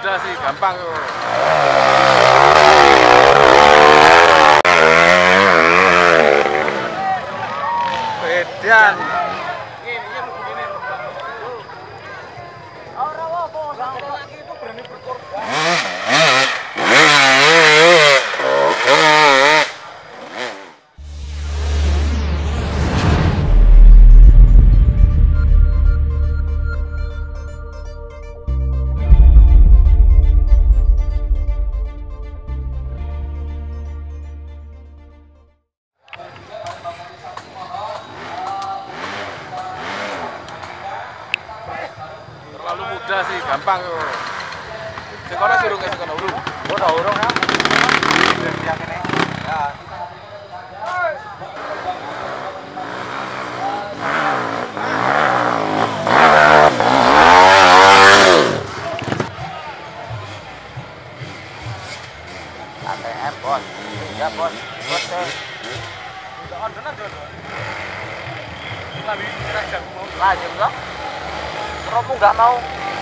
mudah sih, gampang kok. Bedan. Laki itu berani berkorban. Terlalu mudah sih, gampang kok. Sekolah suruh ke sekolah urung. Udah urung ya. Ya kene. Ya. ATM bos. Ya bos. Bos. Udah orderan dulu. Lebih kerja mau. Lanjut loh. Romo nggak mau.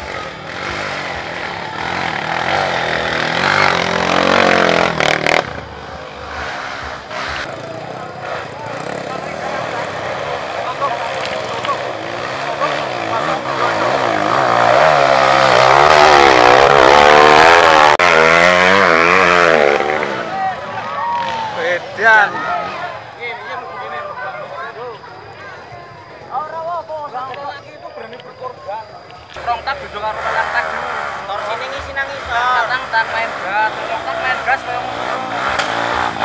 Bedan. Laki itu berani berkorban. Rong tak beda karo anak tak dulu. Tor sini ngisi nang isor. Tak main gas, rong tak main gas koyo ngono.